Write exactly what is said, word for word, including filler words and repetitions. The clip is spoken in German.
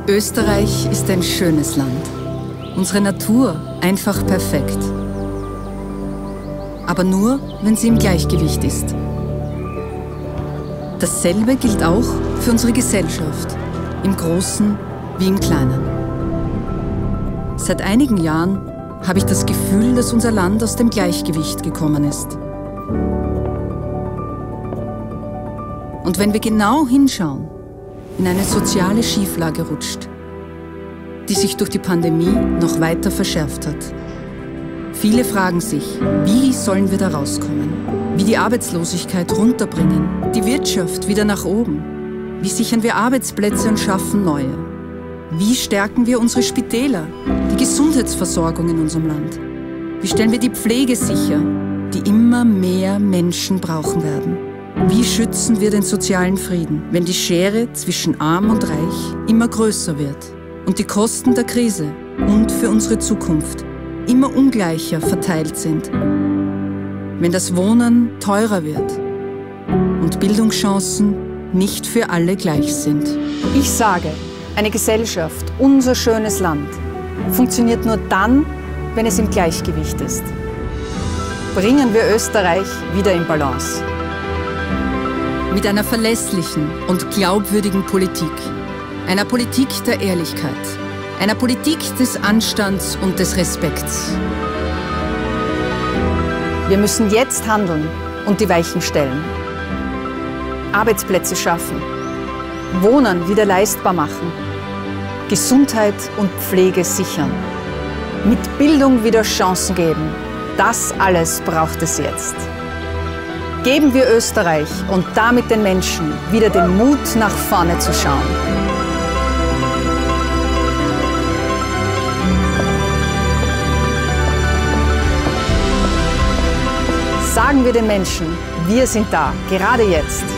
Österreich ist ein schönes Land. Unsere Natur einfach perfekt. Aber nur, wenn sie im Gleichgewicht ist. Dasselbe gilt auch für unsere Gesellschaft, im Großen wie im Kleinen. Seit einigen Jahren habe ich das Gefühl, dass unser Land aus dem Gleichgewicht gekommen ist. Und wenn wir genau hinschauen, in eine soziale Schieflage rutscht, die sich durch die Pandemie noch weiter verschärft hat. Viele fragen sich, wie sollen wir da rauskommen? Wie die Arbeitslosigkeit runterbringen, die Wirtschaft wieder nach oben? Wie sichern wir Arbeitsplätze und schaffen neue? Wie stärken wir unsere Spitäler, die Gesundheitsversorgung in unserem Land? Wie stellen wir die Pflege sicher, die immer mehr Menschen brauchen werden? Wie schützen wir den sozialen Frieden, wenn die Schere zwischen Arm und Reich immer größer wird und die Kosten der Krise und für unsere Zukunft immer ungleicher verteilt sind? Wenn das Wohnen teurer wird und Bildungschancen nicht für alle gleich sind. Ich sage, eine Gesellschaft, unser schönes Land, funktioniert nur dann, wenn es im Gleichgewicht ist. Bringen wir Österreich wieder in Balance. Mit einer verlässlichen und glaubwürdigen Politik. Einer Politik der Ehrlichkeit. Einer Politik des Anstands und des Respekts. Wir müssen jetzt handeln und die Weichen stellen. Arbeitsplätze schaffen. Wohnen wieder leistbar machen. Gesundheit und Pflege sichern. Mit Bildung wieder Chancen geben. Das alles braucht es jetzt. Geben wir Österreich und damit den Menschen wieder den Mut, nach vorne zu schauen. Sagen wir den Menschen, wir sind da, gerade jetzt.